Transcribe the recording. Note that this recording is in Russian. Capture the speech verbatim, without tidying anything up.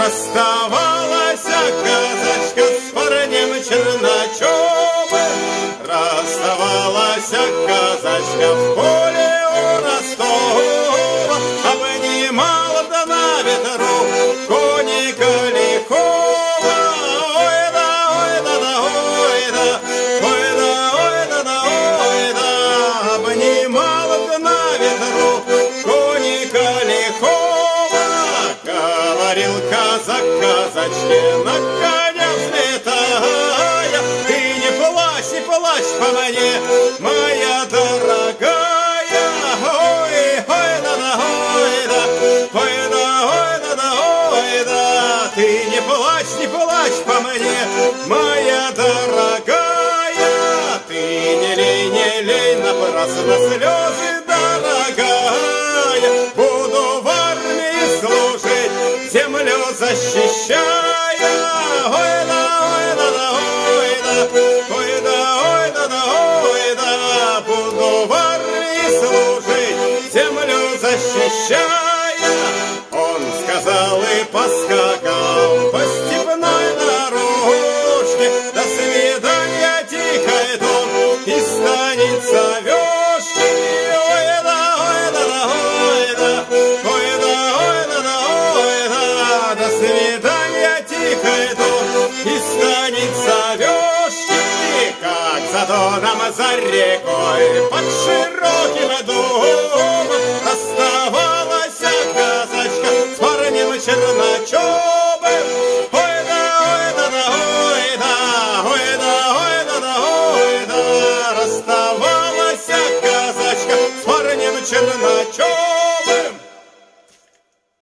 Расставалась казачка с парнем черночобым, расставалась казачка в поле у Ростова, обнимала да на ветру коника лихого. Ой да, ой да, да, ой да, ой да, ой да, да, ой да, обнимала да на ветру коника лихого. Говорил казак казачке на коня взлетая: ты не плачь, не плачь по мне, моя дорогая. Ой, ой да, да, ой да, ой да, ой да, да, ой да, ты не плачь, не плачь по мне, моя дорогая. Ты не лей, не лей напрасно слезы, дорогая. Буду в армии служить, землю защищая. Ой да, ой да, да, ой да, ой да, ой да, да, ой да, буду в армии служить, землю защищая. Он сказал и поскакал по степной дорожке. До свидания, тихой дом из станицы вёшки. Ой да, ой да, да, ой да, ой да, ой да, да, ой да, до свидания, тихой дом из станицы вёшки. Как за доном, за рекой, под широким домом расставалась казачка с парнем черночобым. Ой да, ой да, да, ой да, ой да, ой да, да, ой да, расставалась казачка с парнем черночобым.